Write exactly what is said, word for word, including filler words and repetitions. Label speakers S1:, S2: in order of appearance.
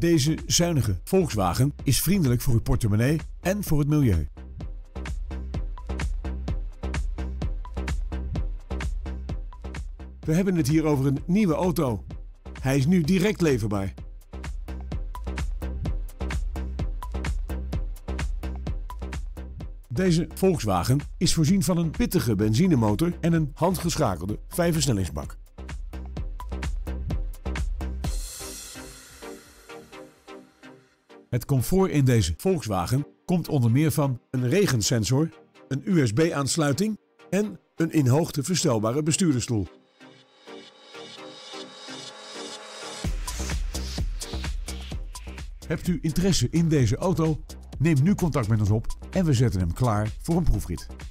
S1: Deze zuinige Volkswagen is vriendelijk voor uw portemonnee en voor het milieu. We hebben het hier over een nieuwe auto. Hij is nu direct leverbaar. Deze Volkswagen is voorzien van een pittige benzinemotor en een handgeschakelde vijfversnellingsbak. Het comfort in deze Volkswagen komt onder meer van een regensensor, een U S B-aansluiting en een in hoogte verstelbare bestuurdersstoel. Hebt u interesse in deze auto? Neem nu contact met ons op en we zetten hem klaar voor een proefrit.